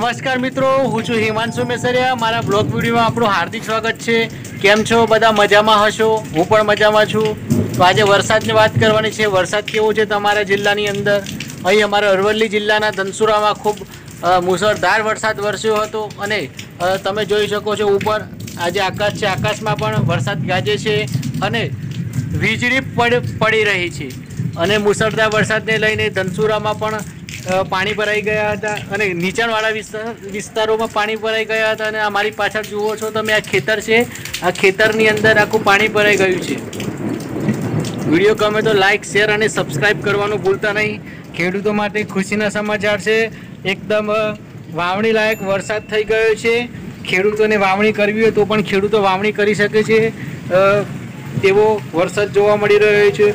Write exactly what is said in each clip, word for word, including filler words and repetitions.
નમસ્કાર મિત્રો, હું છું હિમાંશુ મેસરિયા। મારા બ્લોગ વિડીયોમાં આપણું હાર્દિક સ્વાગત છે। કેમ છો બધા? મજામાં હશો? હું પણ મજામાં છું। તો આજે વરસાદની વાત કરવાની છે। વરસાદ કેવો છે તમારા જિલ્લાની અંદર? અહીં અમારા અરવલ્લી જિલ્લાના ધનસુરામાં ખૂબ મુસળધાર વરસાદ વરસ્યો હતો અને તમે જોઈ શકો છો ઉપર આજે આકાશ છે, આકાશમાં પણ વરસાદ ગાજે છે અને વીજળી પડ પડી રહી છે અને મુસળધાર વરસાદને લઈને ધનસુરામાં પણ પાણી ભરાઈ ગયા હતા અને નીચાણવાળા વિસ્તાર વિસ્તારોમાં પાણી ભરાઈ ગયા હતા અને અમારી પાછળ જુઓ છો તમે, આ ખેતર છે, આ ખેતરની અંદર આખું પાણી ભરાઈ ગયું છે। વિડીયો ગમે તો લાઇક, શેર અને સબસ્ક્રાઈબ કરવાનું ભૂલતા નહીં। ખેડૂતો માટે ખુશીના સમાચાર છે। એકદમ વાવણી લાયક વરસાદ થઈ ગયો છે। ખેડૂતોને વાવણી કરવી હોય તો પણ ખેડૂતો વાવણી કરી શકે છે તેવો વરસાદ જોવા મળી રહ્યો છે।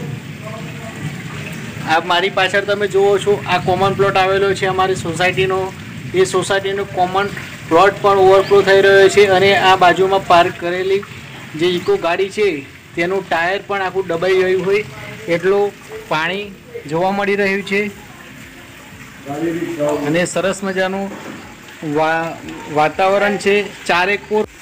આ મારી પાછળ તમે જુઓ છો, આ કોમન પ્લોટ આવેલો છે અમારી સોસાયટીનો। એ સોસાયટીનો કોમન પ્લોટ પણ ઓવરફ્લો થઈ રહ્યો છે અને આ બાજુમાં પાર્ક કરેલી જે ઇકો ગાડી છે તેનું ટાયર પણ આખું દબાઈ ગયું હોય એટલું પાણી જોવા મળી રહ્યું છે અને સરસ મજાનું વાતાવરણ છે। ચારેકોર